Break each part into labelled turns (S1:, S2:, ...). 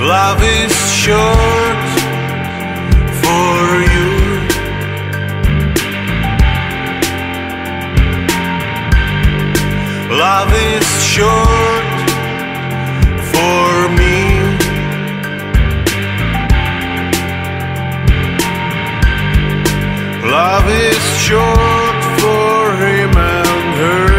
S1: Love is short for you. Love is short for me. Love is short for him and her.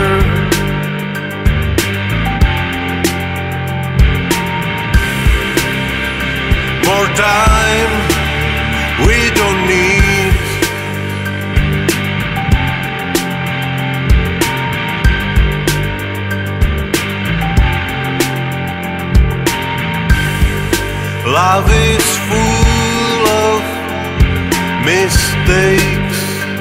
S1: More time we don't need. Love is full of mistakes.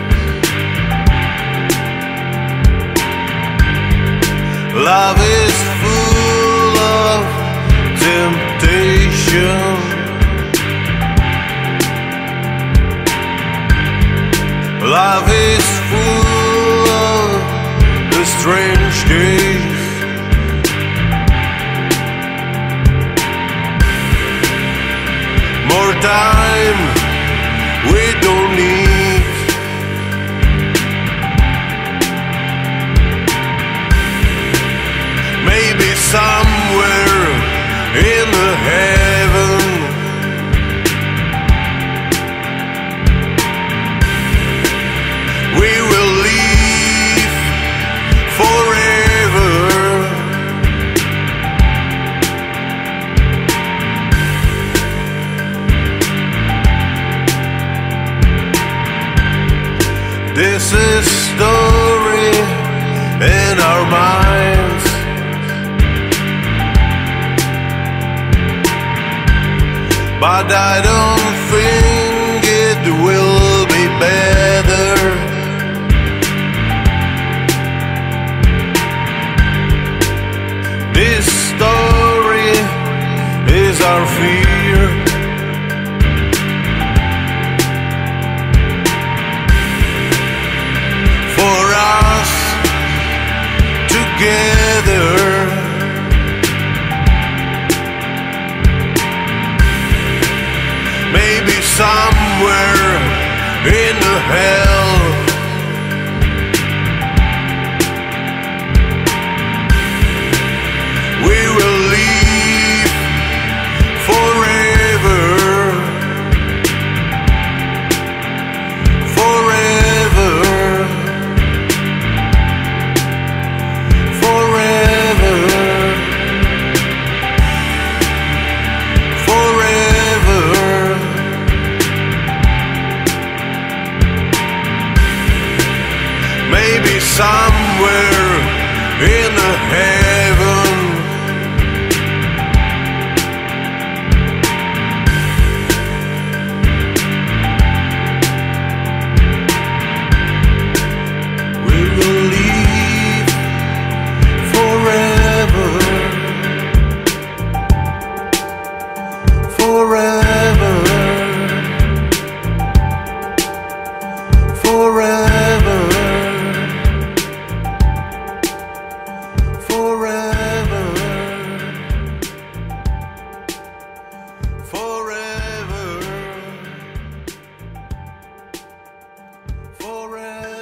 S1: Love is full of temptation. Love is full of the strange days. More time we don't need. Maybe somewhere in the heaven we will live forever. This is story in our minds, but I don't think it will be better. This story is our fear. For us together, maybe somewhere in the hell we will live forever. Forever. Forever. Forever. Maybe somewhere in the heaven we will live forever. Forever. Forever. Forever. Forever. Forever.